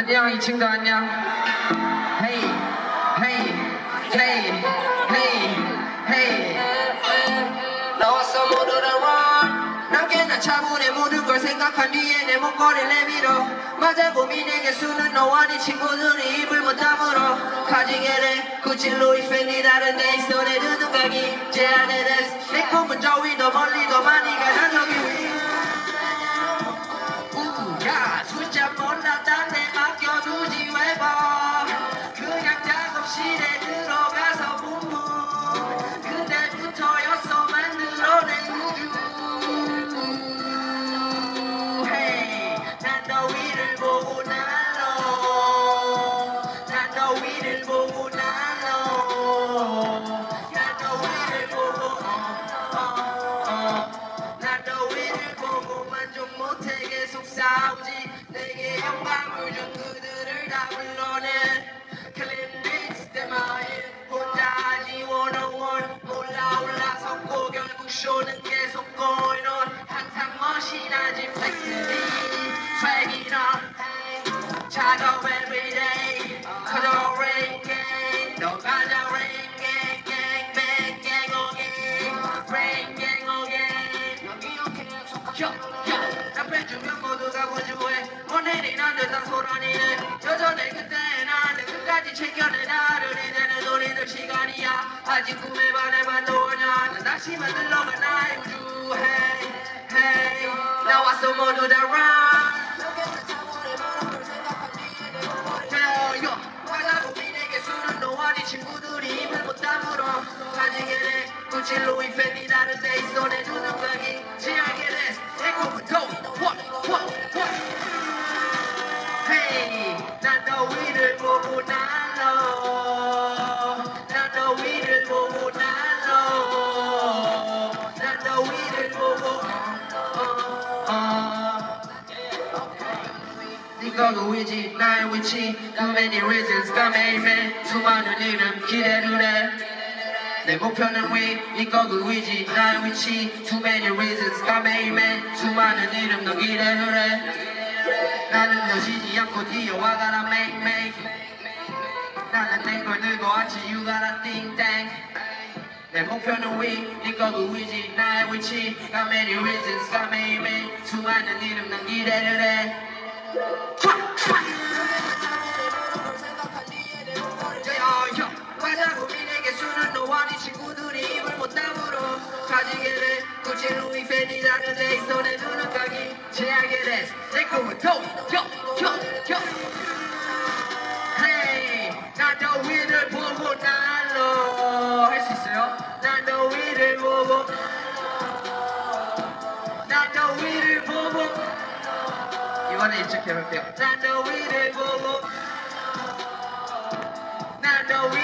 안녕 이 친구 안녕. Hey hey hey hey hey. 나왔어 모두를 run. 난 꽤나 차분해 모든 걸 생각한 뒤에 내 목걸이를 내밀어. 맞아 고민의 개수는 너와 네 친구들이 입을 못 다물어. 가지게래 구찌 루이 팬이 다른데 이 손에 드는 가기 제안에 대해 내 꿈은 저 위도 멀리 더 많이 가자 저기 위. 야 숫자 몰라 딴 데 맡겨두지 왜 봐. 그냥 작업실에 들어가서 붐붐. 그때부터였어 만들어낸 우주. Hey 난 너 위를 보고 날로. 난 너 위를 보고 날로. 난 너 위를 보고 난 너 위를 보고 만족 못해 계속 싸우지. 내게 영감을 준 그들을 다 불러내. 클린빅스 내 마음 혼자 하지 원어원. 올라서 고 결국 쇼는 계속 going on. 항상 머신하지 flexity swaggy on. 작업 everyday 커져 rain gang. 너 가자 rain gang gang bang gang again. rain gang again. 여기 이렇게 계속 나 빼주면 모두가 고주해. 오늘이 난 듯한 소란이네. 여전히 그때 나한테 끝까지 챙겨내 나를. 이제는 우리들 시간이야. 아직 꿈에 반해만 노냐. 난 다시 만들러가 나의 우주. Hey hey 나왔어 모두 다 run. 맞아 고민의 개수는 너와 네 친구들이 입을 못 다물어. 가지게래 구찌 루이 팬이 다른데 이 손에 두는 가기 지하게 됐어. 내 꿈은 go Hey 난 너 위를 보고 날로. 난 너 위를 보고 날로. 난 너 위를 보고 네가 누구이지 나의 위치. Too many reasons 가 매일매일 수많은 이름 기대를 해. 내 목표는 위 네가 누구이지 나의 위치. Too many reasons 가 매일매일 수많은 이름 너 기대를 해. 나는 너 쉬지 않고 뛰어와가라 매일매일. 나는 내 걸 들고 왔지 you gotta think tank. 내 목표는 위 네가 누구이지 나의 위치. Got many reasons 가 매일매일 수많은 이름 난 기대를 해. 맞아 고민의 개수는 너와 네 친구들이 입을 못 다물어. 가지게래 구찌 루이 팬이 다른데 이 손에 두는 가기 제하게 됐어. 내 꿈은 Hey 난 너 위를 보고 날로. 할 수 있어요? 난 너 위를 보고 난 너 위를 보고 이번에 입축해볼게요. 난 너 위를 보고 난 너 위를